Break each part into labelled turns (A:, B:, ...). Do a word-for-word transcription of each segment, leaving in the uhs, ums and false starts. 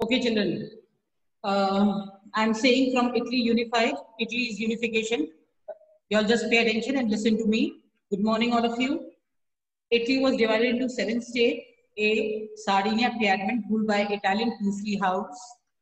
A: Okay, children. Uh, I'm saying from Italy unified. Italy is unification. You all just pay attention and listen to me. Good morning, all of you. Italy was divided into seven states. A. Sardinia Piedmont, ruled by Italian priestly house.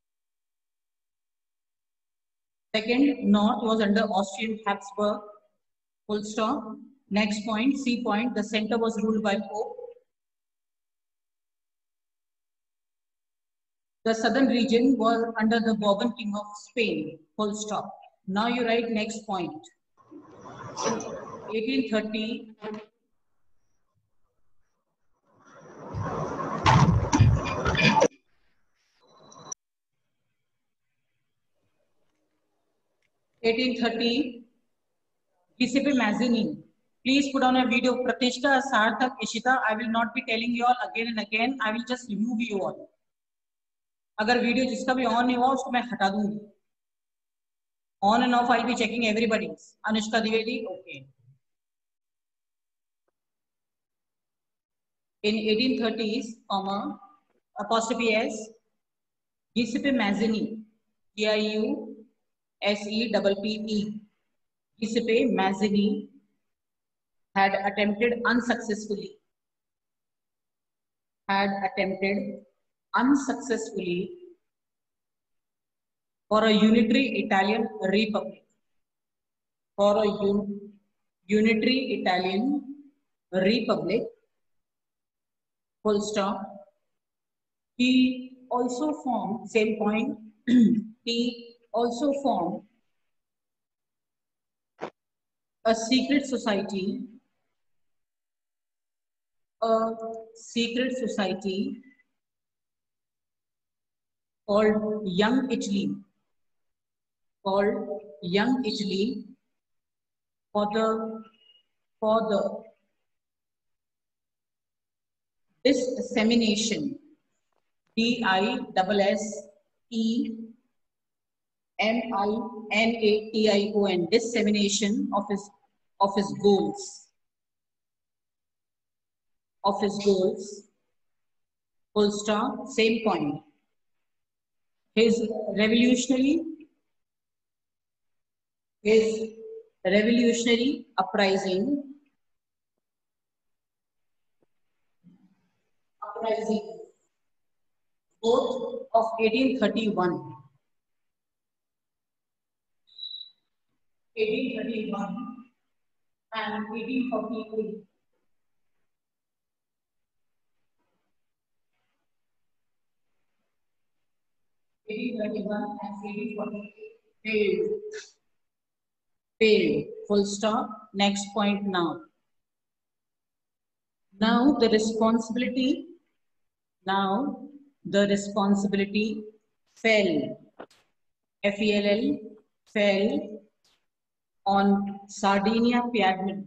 A: Second, North was under Austrian Habsburg. Full stop. Next point, C point. The center was ruled by Pope. The southern region was under the Bourbon King of Spain. Full stop. Now you write next point. In eighteen thirty, eighteen thirty, Giuseppe Mazzini. Please put on a video. Pratishta, Sarthak, Ishita. I will not be telling you all again and again. I will just remove you all. अगर video जिसका भी on नहीं हुआ उसको मैं हटा दूंगी. On and off, I'll be checking everybody's. Anushka Dwivedi, okay. In eighteen thirties, comma, apostrophe S, Giuseppe Mazzini, G I U S E P P E, Giuseppe Mazzini had attempted unsuccessfully, had attempted unsuccessfully for a unitary Italian republic, for a un unitary Italian republic, full stop. He also formed, same point, he also formed a secret society, a secret society called Young Italy, called Young Italy for the, for the dissemination, D I S S E M I N A T I O N, dissemination of his, of his goals, of his goals, full stop, same point. His revolutionary, his revolutionary uprising, uprising, both of eighteen thirty-one, eighteen thirty-one and eighteen forty-three. eighteen thirty-one and eighteen forty-three failed. Failed. Full stop. Next point now. Now the responsibility, now the responsibility fell, F E L L, fell on Sardinia Piedmont.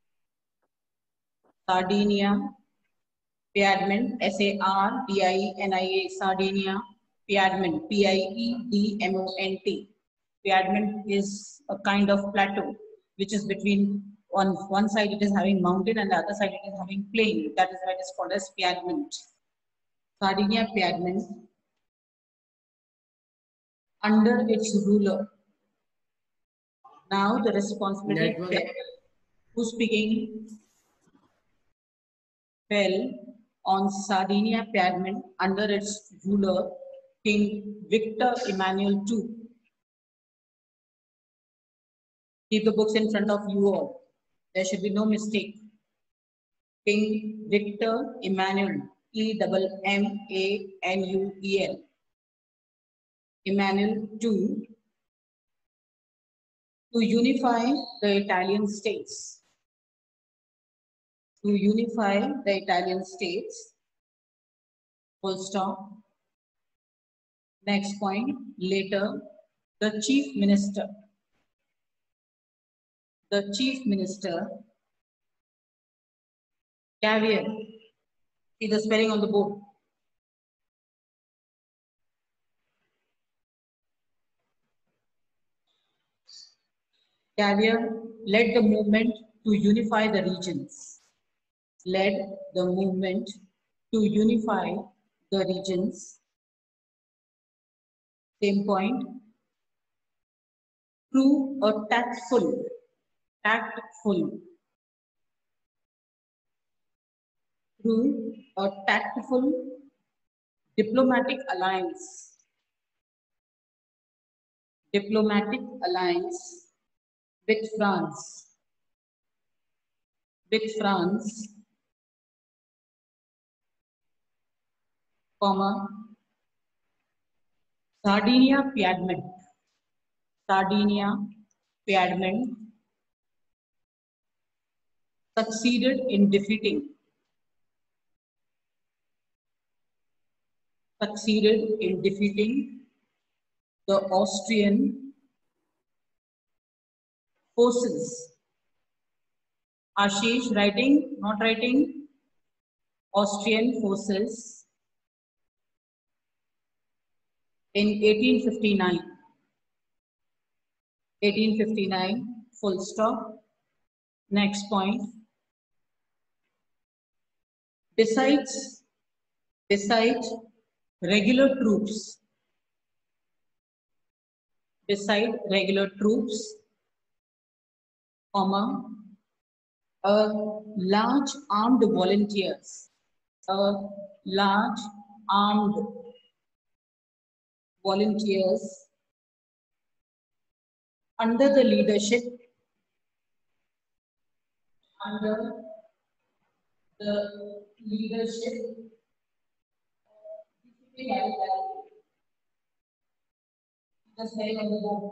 A: Sardinia Piedmont, S A R D I N I A, Sardinia Piedmont, P I E D M O N T. Piedmont is a kind of plateau which is between, on one side it is having mountain and the other side it is having plain. That is why it is called as Piedmont. Sardinia Piedmont, under its ruler. Now the responsibility fell. Who's speaking? Fell on Sardinia Piedmont under its ruler, King Victor Emmanuel the Second. Keep the books in front of you all. There should be no mistake. King Victor Emmanuel, E M M A N U E L. Emmanuel the Second, to unify the Italian states. To unify the Italian states. Full stop. Next point. Later, the chief minister. The chief minister, Cavour. See the spelling on the board. Cavour led the movement to unify the regions. Led the movement to unify the regions Same point. True or tactful. Tactful. True or tactful. Diplomatic alliance. Diplomatic alliance with France. With France, comma, Sardinia Piedmont. Sardinia Piedmont succeeded in defeating succeeded in defeating the Austrian forces. Ashish writing, not writing. Austrian forces in eighteen fifty-nine. eighteen fifty-nine, full stop. Next point. Besides, besides regular troops, beside regular troops, comma, a large armed volunteers, a large armed volunteers under the leadership, under the leadership just saying on the board.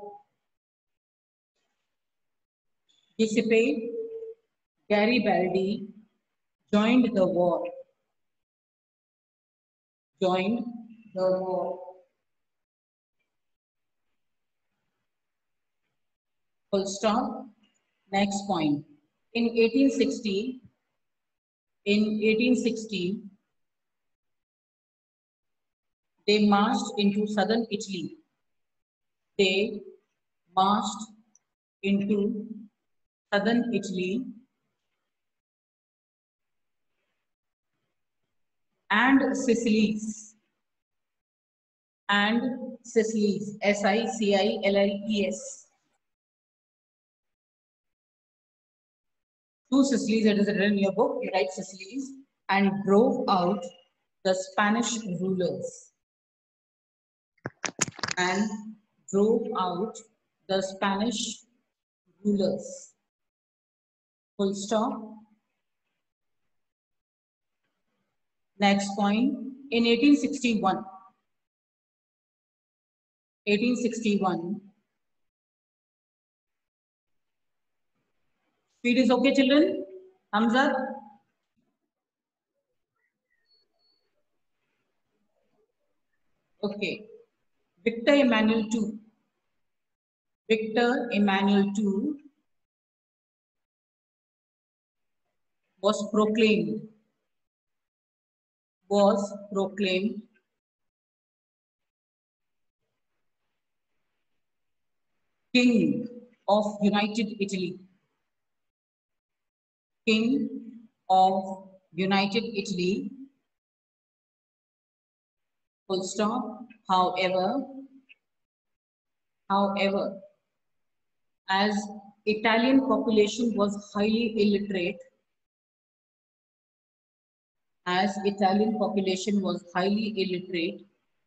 A: Giuseppe Garibaldi joined the war. Joined the war. Full stop. Next point. In eighteen sixty, in eighteen sixty, they marched into southern Italy. They marched into southern Italy and Sicilies. And Sicilies. S I C I L I E S. Two Sicilies, it is written in your book, you write Sicilies, and drove out the Spanish rulers. And drove out the Spanish rulers. Full stop. Next point. In eighteen sixty-one, eighteen sixty-one, speed is okay, children? Thumbs up. Okay. Victor Emmanuel the Second. Victor Emmanuel the Second was proclaimed, was proclaimed King of United Italy. King of United Italy. Full stop. However, however, as Italian population was highly illiterate, as Italian population was highly illiterate,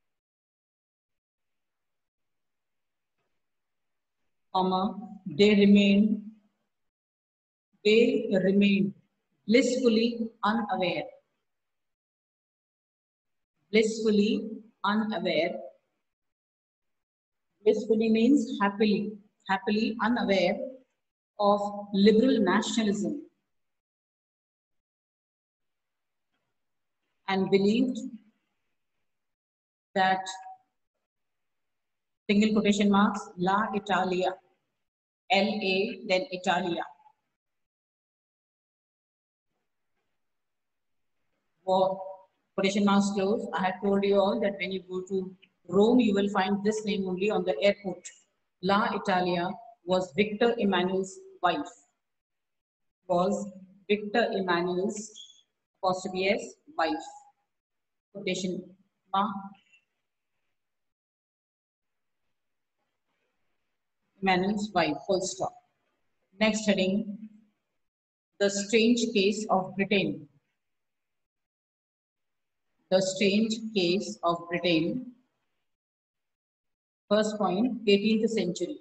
A: comma, they remained, they remained blissfully unaware, blissfully unaware, blissfully means happily, happily unaware of liberal nationalism, and believed that, single quotation marks, La Italia, L A, then Italia, for quotation marks close. I had told you all that when you go to Rome, you will find this name only on the airport. La Italia was Victor Emmanuel's wife, was Victor Emmanuel's apostrophe S wife. Quotation mark. Emmanuel's wife, full stop. Next heading, the strange case of Britain. The strange case of Britain. First point, eighteenth century.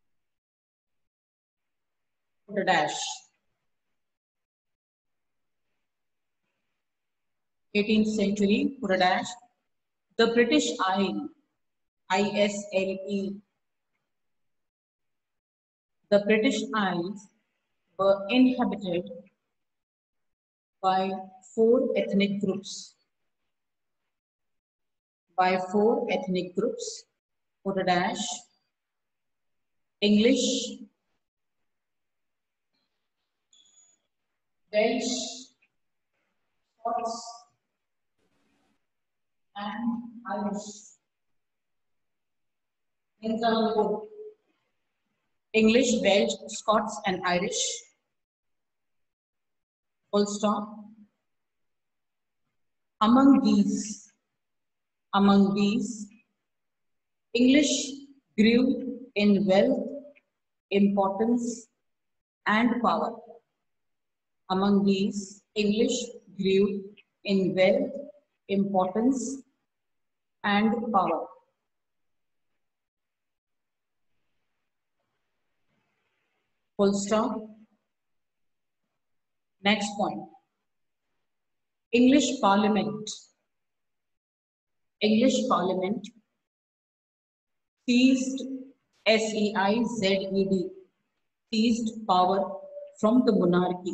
A: Put a dash. eighteenth century, put a dash. The British Isle, I S L E. The British Isles were inhabited by four ethnic groups. By four ethnic groups, put a dash. English, Welsh, Scots, and Irish. English, Welsh, Scots, and Irish. Full stop. Among these, among these, English grew in wealth, importance, and power. Among these, English grew in wealth, importance, and power. Full stop. Next point. English Parliament. English Parliament seized, S E I Z E D, seized power from the monarchy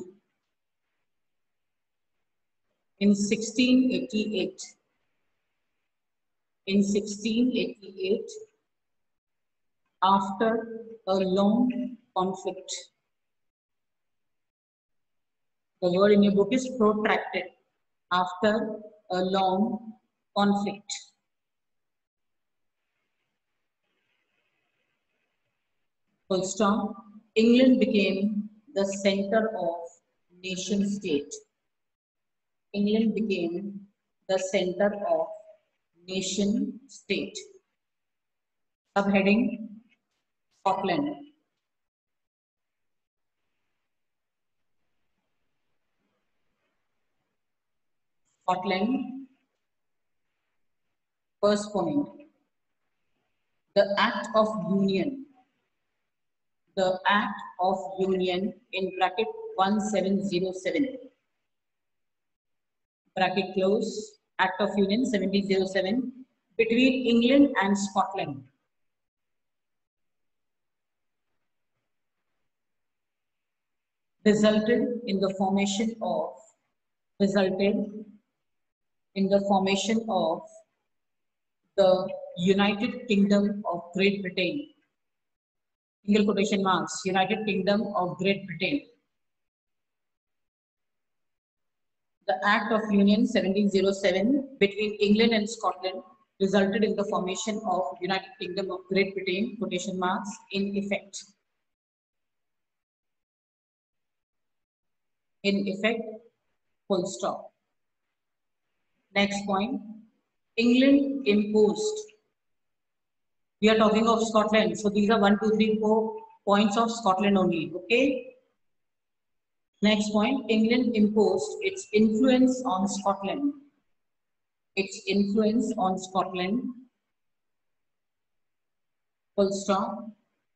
A: in sixteen eighty-eight. In sixteen eighty-eight, after a long conflict. The word in your book is protracted. After a long conflict. Full stop. England became the center of nation state. England became the center of nation state. Subheading, Scotland. Scotland. First point, the Act of Union. The Act of Union in bracket one seven zero seven. Bracket close. Act of Union seventeen oh seven between England and Scotland. Resulted in the formation of resulted in the formation of the United Kingdom of Great Britain. Single quotation marks, United Kingdom of Great Britain. The Act of Union seventeen oh seven between England and Scotland resulted in the formation of United Kingdom of Great Britain, quotation marks, in effect. In effect, full stop. Next point, England imposed. We are talking of Scotland, so these are one, two, three, four points of Scotland only, okay? Next point, England imposed its influence on Scotland. Its influence on Scotland. Full stop.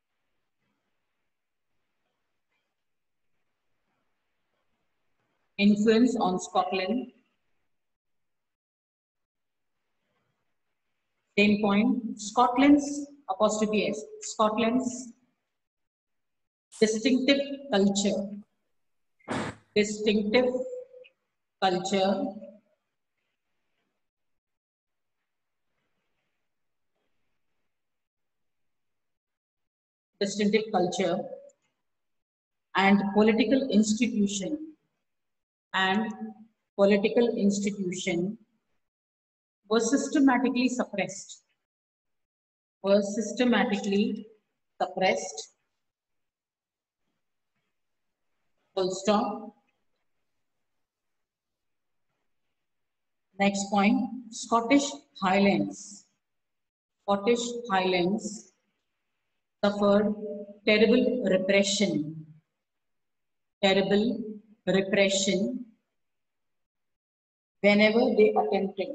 A: Influence on Scotland. Same point, Scotland's, apostrophe S, Scotland's distinctive culture. Distinctive culture. Distinctive culture and political institution and political institution was systematically suppressed. Was systematically suppressed. Full stop. Next point, Scottish Highlands. Scottish Highlands suffered terrible repression, terrible repression whenever they attempted,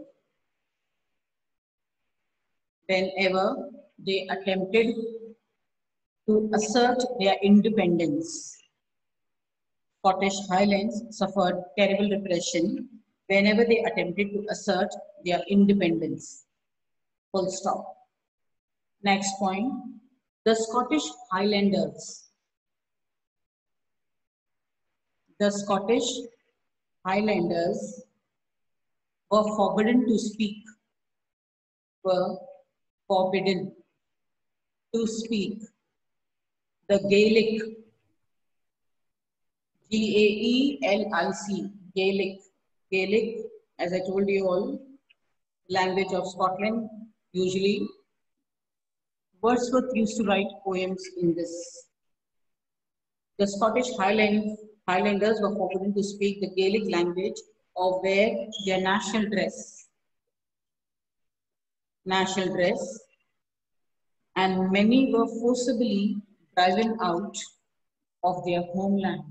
A: whenever they attempted to assert their independence. Scottish Highlands suffered terrible repression whenever they attempted to assert their independence. Full stop. Next point. The Scottish Highlanders. The Scottish Highlanders were forbidden to speak, were forbidden to speak the Gaelic, G A E L I C, Gaelic. Gaelic, as I told you all, language of Scotland. Usually, Wordsworth used to write poems in this. The Scottish Highland, Highlanders were forbidden to speak the Gaelic language or wear their national dress. National dress, and many were forcibly driven out of their homeland.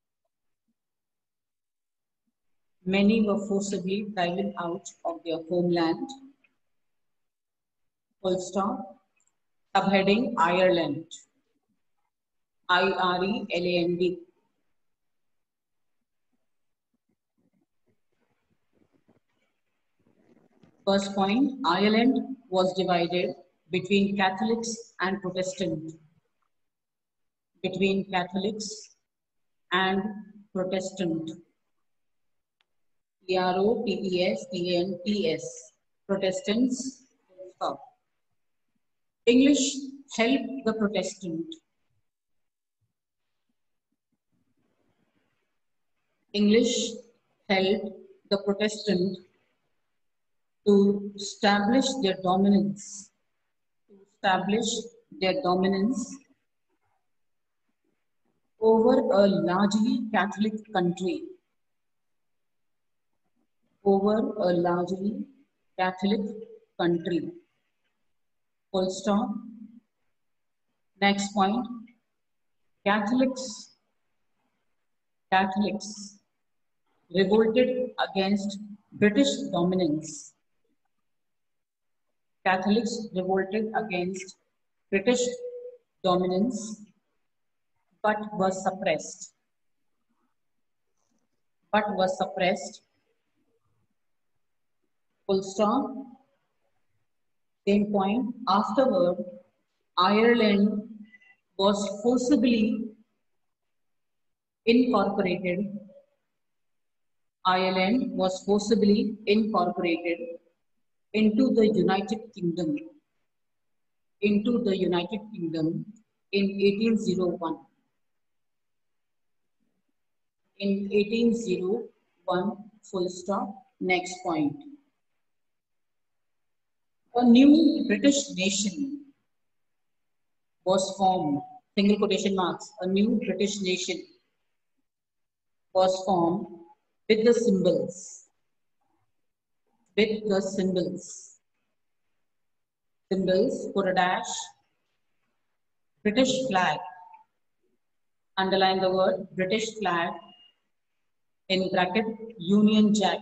A: Many were forcibly driven out of their homeland. Full stop. Subheading Ireland. I R E L A N D. First point, Ireland was divided between Catholics and Protestant. Between Catholics and Protestant. P R O T E S T N T S. Protestants. Stop. English helped the Protestant. English helped the Protestant to establish their dominance, to establish their dominance over a largely Catholic country, over a largely Catholic country. Full stop. Next point, Catholics, Catholics revolted against British dominance. Catholics revolted against British dominance, but were suppressed. But were suppressed. Full stop. Same point. Afterward, Ireland was forcibly incorporated. Ireland was forcibly incorporated into the United Kingdom, into the United Kingdom in eighteen oh one. In eighteen oh one, full stop. Next point. A new British nation was formed, single quotation marks, a new British nation was formed with the symbols, with the symbols, symbols, put a dash, British flag, underline the word British flag, in bracket, Union Jack,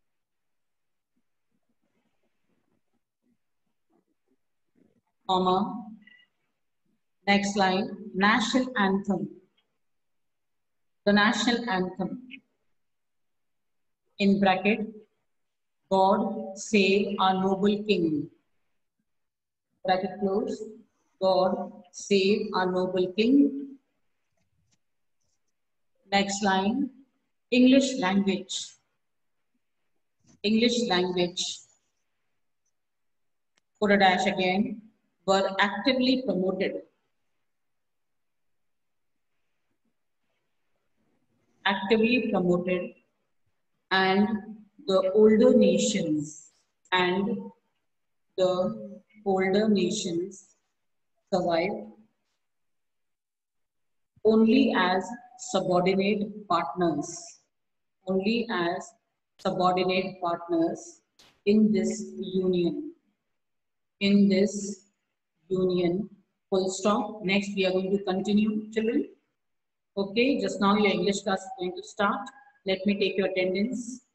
A: comma, next line, national anthem, the national anthem, in bracket, God save our noble king, bracket close, God save our noble king. Next line, English language, English language, put a dash again, were actively promoted, actively promoted, and the older nations, and the older nations survived only as subordinate partners, only as subordinate partners in this union, in this union Full stop. Next, we are going to continue, children. Okay, just now your English class is going to start. Let me take your attendance.